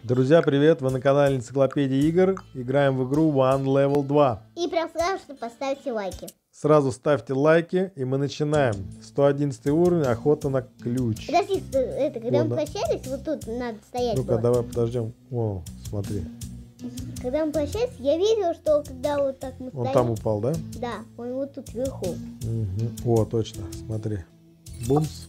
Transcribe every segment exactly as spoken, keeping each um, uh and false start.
Друзья, привет! Вы на канале Энциклопедия игр. Играем в игру One Level два. И прям сразу, что поставьте лайки. Сразу ставьте лайки, и мы начинаем. сто одиннадцатый уровень, охота на ключ. Подожди, это, когда Вот, мы да. прощались, вот тут надо стоять Ну-ка, было. давай подождем. О, смотри. Когда мы прощались, я видела, что когда вот так мы Он стоим... там упал, да? Да, он вот тут вверху. Угу. О, точно, смотри. Бумс.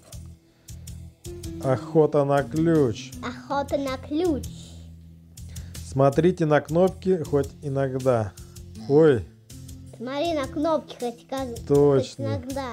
Охота на ключ. Охота на ключ. Смотрите на кнопки хоть иногда. Ой, Смотри на кнопки хоть как Точно. хоть иногда.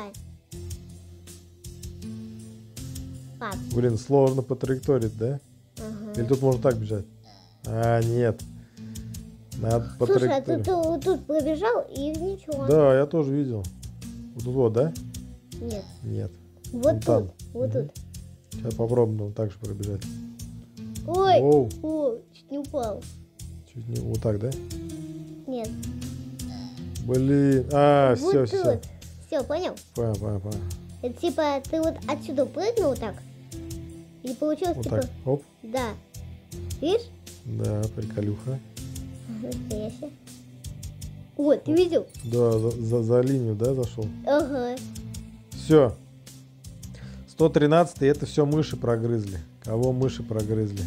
Пап. блин, сложно по траектории, да? Ага. Или тут можно так бежать? А, нет. Надо по Слушай, а ты, траектории. ты вот тут пробежал и ничего. Да, я тоже видел. Вот тут вот, да? Нет. Нет. Вот Вон тут. там. Вот Мгм. тут. Сейчас попробуем вот так же пробежать. Ой. Оу, О, чуть не упал. чуть не вот так, да? Нет. Блин, а, вот все, тут. все. Все, понял? Понял, понял, понял. Это типа ты вот отсюда прыгнул так. И получилось Вот типа. так, оп. Да. Видишь? Да, приколюха. Настоящий. О, ты видел? Да, за, за, за линию, да, зашел? Ага. Все. сто тринадцатый, это все мыши прогрызли. Кого мыши прогрызли?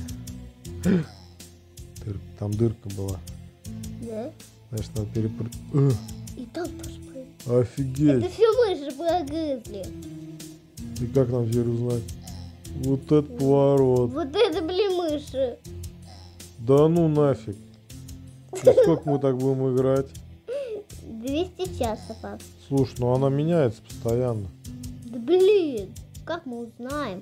Дыр- Там дырка была. Да. Значит, надо перепрыгнуть. И там тоже прыгнул. Это Офигеть. все мыши прогрызли. И как нам теперь узнать? Вот этот поворот. Вот это, блин, мыши. Да ну нафиг. И сколько мы так будем играть? двести часов, пап. Слушай, ну она меняется постоянно. Да блин. Как мы узнаем?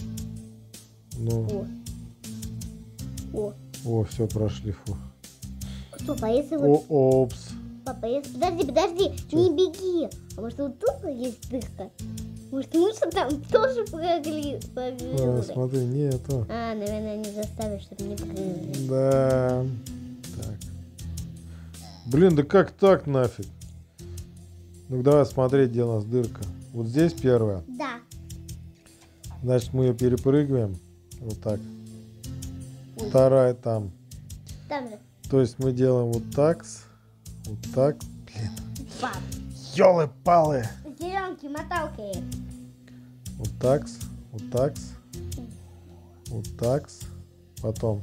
Ну, О. О. о, все, прошли. Фу. Стоп, а если вот... О, опс. Папа, если... Подожди, подожди. Чё? Не беги. А может вот тут есть дырка? Может мыши там тоже прогрызли? А, прогрызли? смотри, нету. А, наверное, не заставишь, чтобы не прогрызли. Да. Так. Блин, да как так нафиг? Ну давай смотреть, где у нас дырка. Вот здесь первая. Да. Значит, мы ее перепрыгиваем. Вот так. Ой. Вторая там. Там же. То есть мы делаем вот так. Вот так. Блин. Пап. Ёлы-палы. Зеленки, моталки. Вот так. Вот так. Вот так. Потом.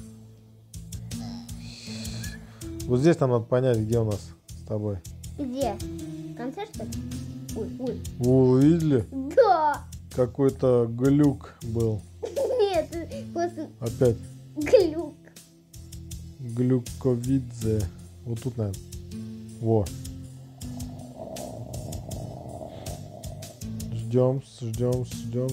Вот здесь нам надо понять, где у нас с тобой. Где? В конце, что ли? Ой, ой. Вы увидели? Да. Какой-то глюк был. Нет, просто Опять. глюк. Глюковидзе. Вот тут, наверное. Во. Ждем, ждем, ждем.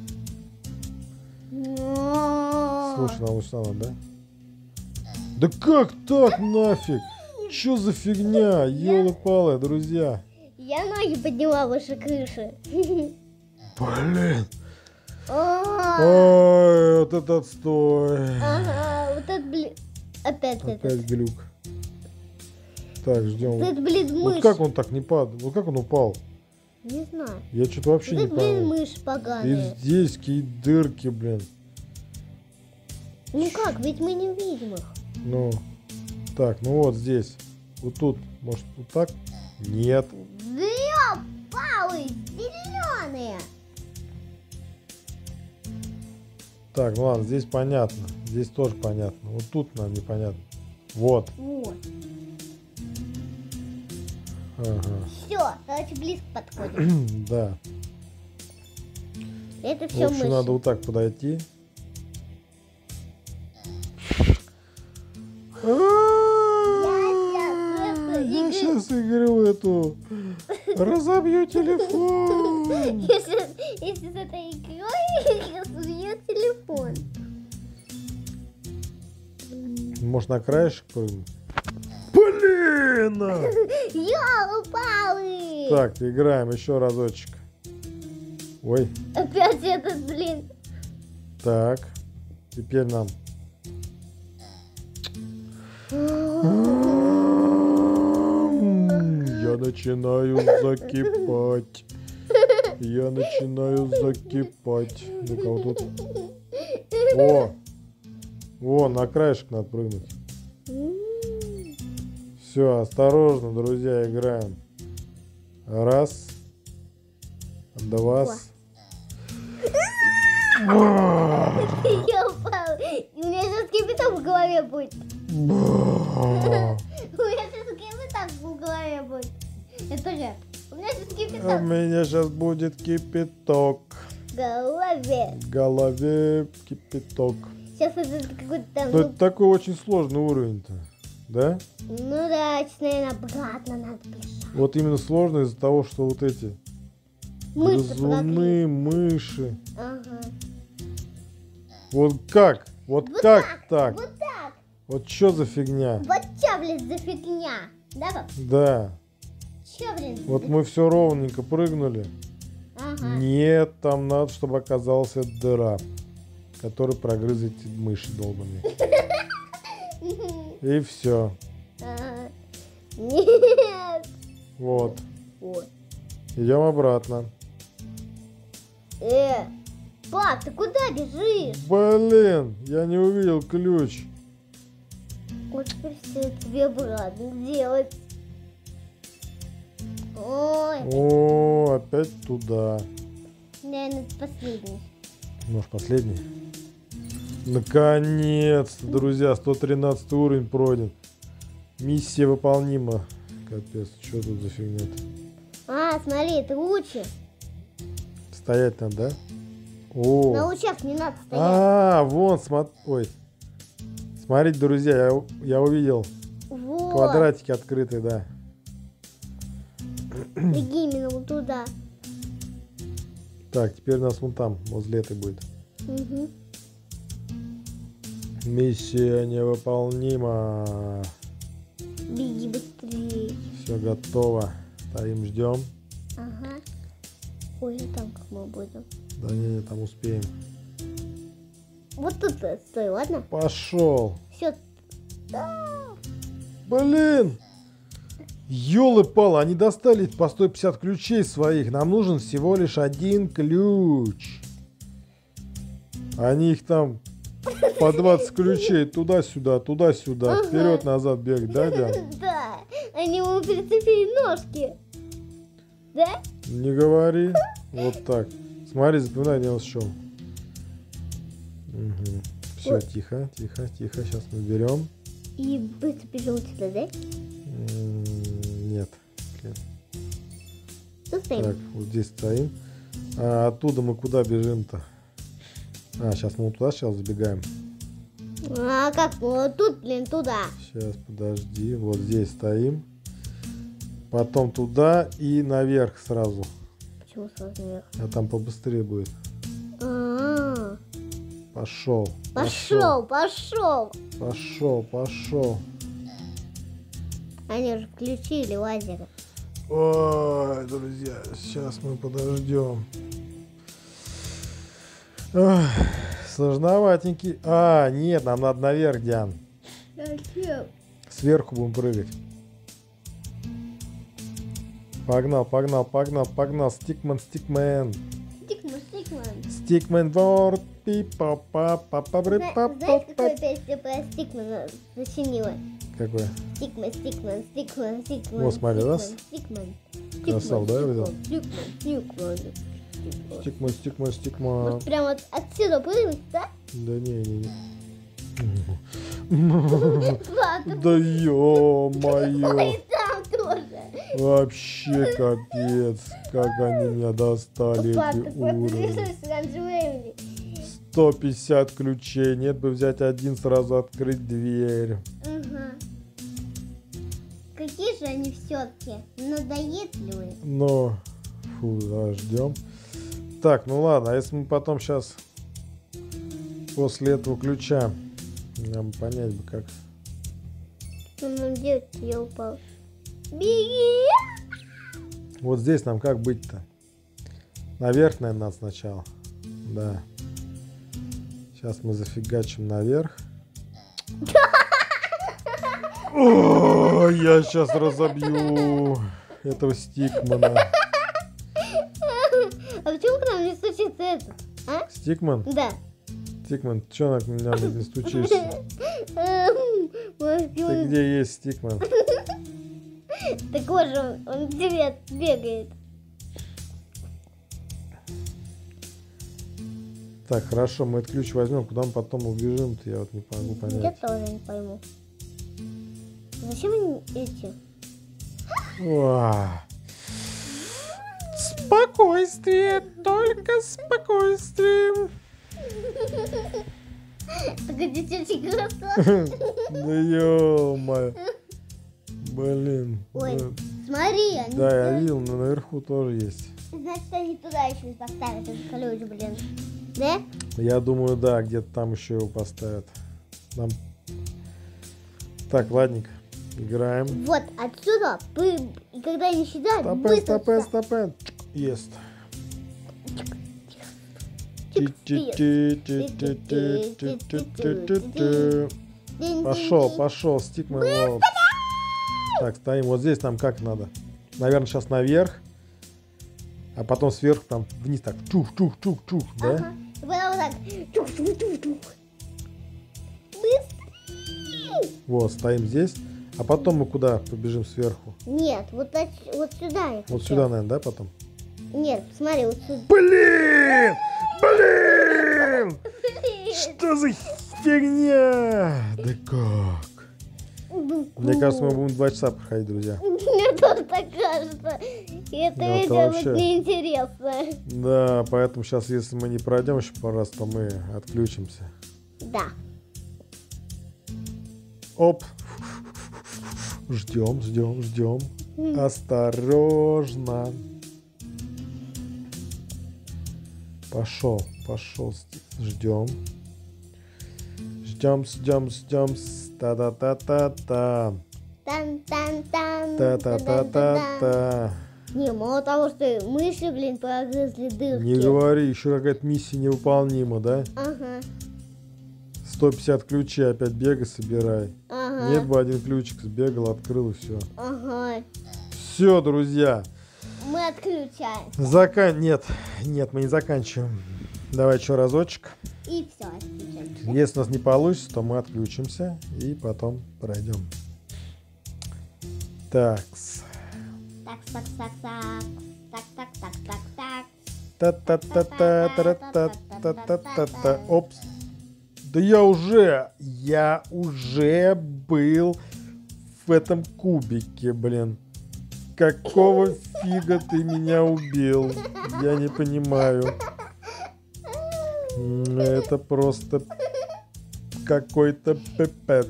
Слушай, нам лучше надо, да? Да как так нафиг? Чё за фигня? Ёлы-палы, друзья. Я ноги подняла выше крыши. Блин. А, Ой, вот это отстой. Ага, вот это, блин. Опять это. Опять глюк. Так, ждем. Вот это, блин, Вот мышь. как он так не падал? Вот как он упал? Не знаю. Я что-то вообще Вот не это, блин, понял. мышь И поганая. здесь какие дырки, блин. Ну как, ведь мы не видим их. Ну, так, ну вот здесь. Вот тут, может, вот так? Нет. Палы зеленые. Так, ну ладно, здесь понятно. Здесь тоже понятно. Вот тут нам непонятно. Вот. Вот. Ага. Все, давайте близко подходим. Да. Это В все общем, мыши. надо вот так подойти. Я игры- сейчас игру эту разобью телефон. Если, если с этой игрой разует телефон. Может, на краешек прыгнуть? Блин! Ёлы-палы! Так, играем еще разочек. Ой, Опять этот, блин. так. Теперь нам. Я начинаю закипать. Я начинаю закипать. Ну-ка, вот тут. О! О, на краешек надо прыгнуть. М. Все, осторожно, друзья, играем. Раз. Два. Я упал. И у меня сейчас кипяток в голове будет. У меня сейчас кипяток в голове будет. Это тоже. У меня сейчас У кипяток меня сейчас будет кипяток. в голове. В голове кипяток. Сейчас это какой-то там... Ну, Ну, это такой очень сложный уровень-то. Да? ну да, сейчас, наверное, обратно надо бежать. Вот именно сложно из-за того, что вот эти Мышцы грызуны, мыши. Ага. Вот как? Вот, Вот как так, так? Вот так. Вот что за фигня? Вот чё, блин, за фигня? Да, пап? Да. Чё, блин? Вот за- мы все ровненько прыгнули. Ага. Нет, там надо, чтобы оказалась эта дыра, которую прогрыз эти мыши долбаные. И все. Ага. Нет. Вот. Вот. Идем обратно. Э, пап, ты куда бежишь? Блин, я не увидел ключ. Вот теперь все тебе обратно делать. Ой, О, опять туда. наверное, это последний. Может, последний? Наконец-то, друзья, сто тринадцатый уровень пройден. Миссия выполнима. Капец, что тут за фигня-то? А, смотри, это лучше. Стоять надо, да? На О, лучах не надо стоять. а, вон, смотри. Ой. Смотрите, друзья, я, я увидел Вот. квадратики открытые, да. Беги именно вот туда. Так, теперь у нас вон там, возле этой будет. Угу. Миссия невыполнима. Беги быстрее. Все готово. Стоим, ждем. Ага. Ой, а там как мы будем? Да не, не, там успеем. Вот тут э, стой, ладно? Пошел. Все. Блин! Ёлы-палы, они достали по сто пятьдесят ключей своих. Нам нужен всего лишь один ключ. Они их там по двадцать ключей туда-сюда, туда-сюда, Ага. вперед-назад бегать, да, Диан? Да. Они ему прицепили ножки. Да? Не говори. Вот так. Смотри, запоминай, где у нас шел. Все, Ой. тихо, тихо, тихо. Сейчас мы берем. И быстро бежим сюда, да? М, Нет. Блин. Тут стоим. Так, вот здесь стоим. А оттуда мы куда бежим-то? А, сейчас мы вот туда сейчас забегаем. А как? Ну, вот тут, блин, туда. Сейчас, подожди. Вот здесь стоим. Потом туда и наверх сразу. Почему сразу наверх? А там побыстрее будет. А-а-а. Пошел. Пошел, пошел. Пошел, пошел. Они уже включили лазеры. Ой, друзья, сейчас мы подождем. Ой, сложноватенький. А, нет, нам надо наверх, Диан. Зачем? Сверху будем прыгать. Погнал, погнал, погнал, погнал. Стикмен, стикмен. Стикман, стикман. Стикмен ворд. Пипа па па па бри па па Знаешь, какую па. песню про Стикмана сочинила? Какое? Стикман, стикман, стикман, стикман. Вот, смотри, раз. Стикман. Красава, да, я видел? Стикман, стикман, стикман. Стикмен, стикмен, стикмен. Может, прямо от- отсюда прыгнуть, да? Да не, не, не. Ладно. Да ё-моё. Ой, там тоже. Вообще капец, как они меня достали, Папа, эти ты просто уровни. бежишь раньше времени. сто пятьдесят ключей, нет бы взять один, сразу открыть дверь. Ага. Какие же они все-таки надоедливые. Но, фу, да, ждем. Так, ну ладно, а если мы потом сейчас после этого ключа, нам понять бы как. Что нам делать? Я упал. Беги! Вот здесь нам как быть-то? Наверх, наверное, надо сначала. Да. Сейчас мы зафигачим наверх. О, я сейчас разобью этого стикмана. А почему к нам не случится этот? А? Стикман? Да. Стикман, ты что на меня не стучишься? Ты где есть, Стикман? Так вот же, он к тебе бегает. Так, хорошо, мы этот ключ возьмем, куда мы потом убежим-то, я вот не могу понять. Я тоже не пойму. Зачем они эти? О. Спокойствие, только спокойствие. Так эти тетя красавцы. Да ё-моё. Блин. Ой, да. смотри, они... Да, я видел, но наверху тоже есть. Значит, они туда еще и поставят этот ключ, блин. Да? Я думаю, да, где-то там еще его поставят. Нам... Так, ладненько, играем. Вот, отсюда, вы, и когда они сюда, Стопэ, быстро стопэ, встать. стопэ. Есть. Пошел, пошел, Стикман. Вот. Так, стоим. Вот здесь нам как надо? Наверное, сейчас наверх. А потом сверху там вниз так. Чух-чух-чух-чух. Да? Ага. И потом вот так. Чух-чух-чух-чух. Быстрее! Вот, стоим здесь. А потом мы куда побежим сверху? Нет, вот, от- вот сюда я Вот хотела. сюда, наверное, да, потом? Нет, смотри, вот сюда. Блин! Блин! Что за фигня? Да как? Мне кажется, мы будем два часа проходить, друзья. Мне тоже так кажется. И это Ну, это видео вообще- будет неинтересно. Да, поэтому сейчас, если мы не пройдем еще пару раз, то мы отключимся. Да. Оп. Ждем, ждем, ждем. Осторожно. Пошел, пошел. Ждем. Ждем, ждем, ждем. Та-та-та-та-та. Тан-тан-тан. Та-та-та-та-та. Не, мало того, что мыши, блин, прогрызли дырки. Не говори, еще какая-то миссия невыполнима, да? Ага, сто пятьдесят ключей, опять бегай, собирай. ага, Нет бы один ключик сбегал, открыл и все. ага. Все, друзья. Мы отключаем. Закан... Нет, нет, мы не заканчиваем. Давай еще разочек. И все, отключаем. Если у нас не получится, то мы отключимся и потом пройдем. Такс. Так, так, так, так. Так, так, так, так, так. Та-та-та-та-та-та-та-та-та-та. Опс. Да я уже, я уже был в этом кубике, блин. Какого фига ты меня убил? Я не понимаю. М, Это просто какой-то пипец.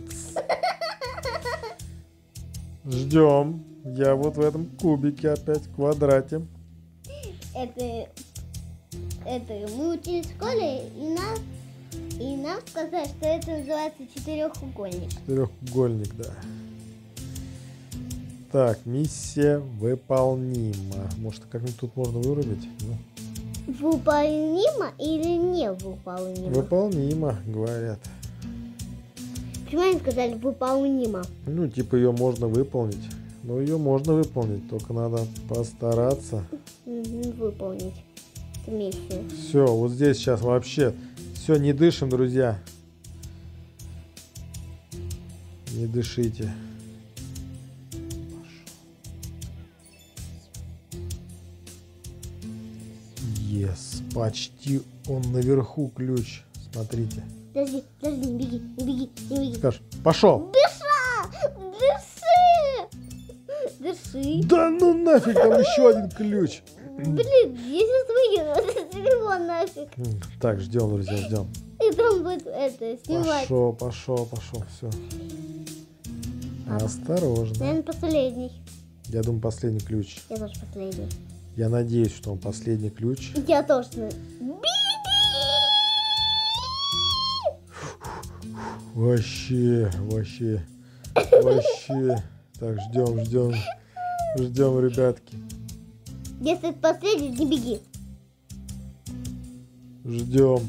Ждем. Я вот в этом кубике опять, в квадрате. Это, это мы учились в школе, и нам, и нам сказали, что это называется четырехугольник. Четырехугольник, да. Так, миссия выполнима. Может, как-нибудь тут можно вырубить? Ну, Выполнимо или не выполнимо? выполнима, говорят. Почему они сказали выполнимо? Ну, типа ее можно выполнить. Ну, ее можно выполнить, только надо постараться. Мгм, выполнить эту миссию. Все, вот здесь сейчас вообще все, не дышим, друзья. Не дышите. Ес, почти он наверху ключ. Смотрите. Подожди, подожди, не беги, не беги, не беги. Скажешь, пошел. Дыши! Дыши! Да ну нафиг, там еще один ключ. Блин, я сейчас выкину этот телефон нафиг. М, Так, ждем, друзья, ждем. И там будет это, снимать. Пошел, пошел, пошел, все. Осторожно. Наверное, последний. Я думаю, последний ключ. Я тоже последний. Я надеюсь, что он последний ключ. Я тоже. Беги! Вообще, вообще, вообще. Так, ждем, ждем, ждем, ребятки. Если это последний, не беги. Ждем.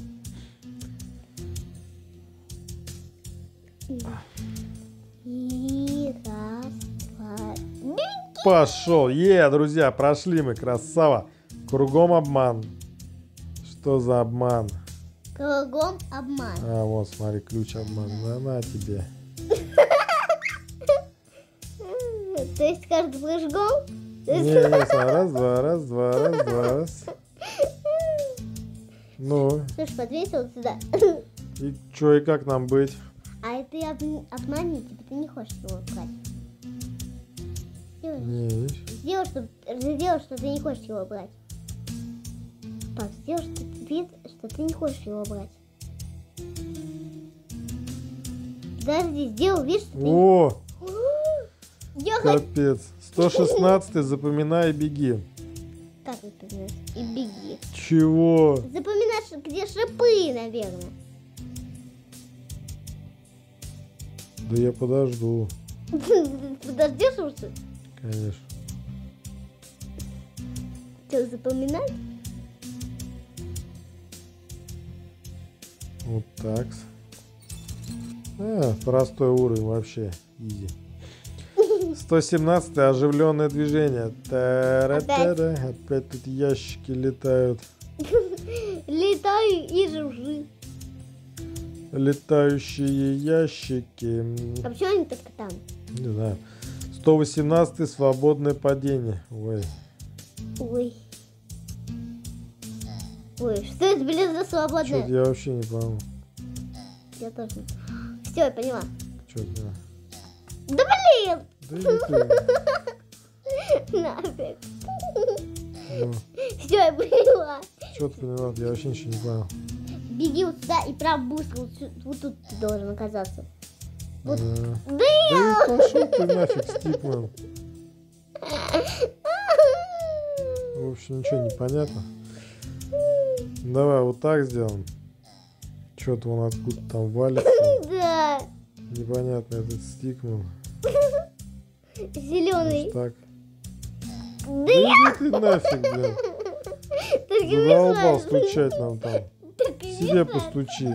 И раз, два, беги! Пошел. Е, друзья, прошли мы, красава. Кругом обман. Что за обман? Кругом обман. А, вот, смотри, ключ обман. Да на тебе. То есть каждый прыжком? Не, не, смотри, раз, два, раз, два, раз, два, раз. Ну, Слушай, подвесил сюда. и чё, и как нам быть? А ты об- обмани, типа ты не хочешь его брать. Сделай, Не, видишь? сделай, что, сделай, что ты не хочешь его брать. Пап, сделай, что, вид, что ты не хочешь его брать. Подожди, сделай вид, что ты... О, Я хочу... капец. сто шестнадцать, запоминай и беги. Как это называется? И беги. Чего? Запоминай, ш- где шипы, наверное. Да я подожду, Подождешь уже? конечно. Что, запоминать? Вот так. А, простой уровень вообще. Изи. сто семнадцать, оживленное движение. Та-ра-та-ра. Опять тут ящики летают. Летаю и жужжи. Летающие ящики. А почему они только там? Не знаю. сто восемнадцать, свободное падение. Ой. Ой. Ой, что это, блин, за свободное? Что-то я вообще не пойму. Я тоже. Все, я поняла. Что это? Да блин! Да иди ты. Нафиг. Ну, Все, я поняла. что ты поняла? Я вообще ничего не понял. Беги вот сюда и прям быстро вот, сю- вот тут ты должен оказаться. Вот. Да. Да Да и пошел ты нафиг, Стикман. В общем, ничего не понятно. Давай вот так сделаем. Что-то он откуда там валится. Да. Непонятно, этот Стикман. Зеленый. Вот так. Да Да я иди ты нафиг, блин. так и Задолбал мешаю. стучать нам там. Так и Себе мешаю. постучи.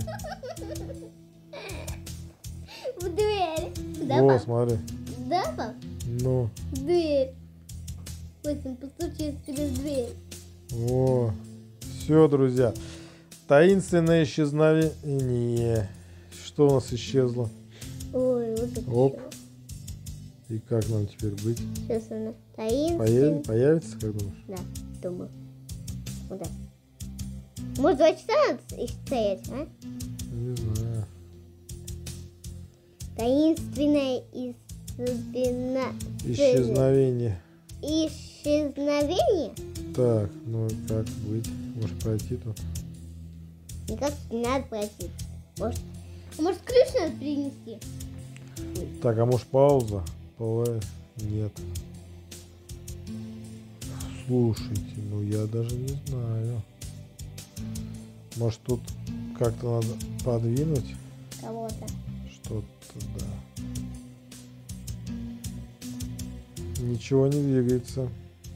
В дверь. Да, О, пап? смотри. Да, пап? Ну, В дверь. Восемь, постучи тебе в дверь. о. Все, друзья. Таинственное исчезновение. Что у нас исчезло? Ой, вот это Оп. И как нам теперь быть? Сейчас она Появ... таинственная. Появится, как думаешь? Да, думаю. Вот так. Может, два часа надо и стоять, а? Не знаю. Таинственное исчезна... Исчезновение. Исчезновение? Так, ну и как быть? Может пройти тут? Никак не надо пройти. Может, может ключ надо принести? Так, а может пауза? Бывает? Нет. Слушайте, ну я даже не знаю. Может тут как-то надо подвинуть Кого-то. что-то, да. Ничего не двигается.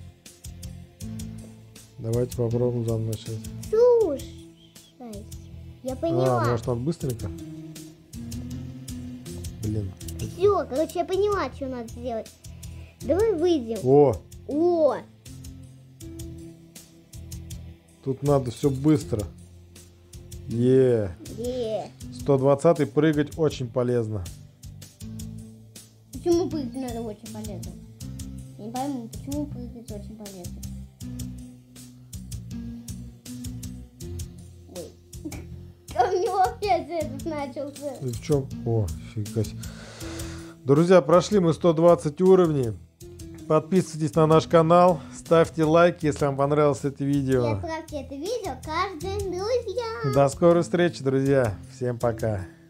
Давайте попробуем заново начать. Слушай, я поняла. А, может надо быстренько? Блин. Все, короче, я поняла, что надо сделать. Давай выйдем. О, О, тут надо все быстро. Е. е. сто двадцатый прыгать очень полезно. Почему прыгать надо очень полезно? Я не пойму, почему прыгать очень полезно. Ой. А у него опять этот начался. И в чем? О, фига себе. Друзья, прошли мы сто двадцать уровней. Подписывайтесь на наш канал, ставьте лайки, если вам понравилось это И видео. отправьте это видео каждым друзьям. До скорой встречи, друзья. Всем пока.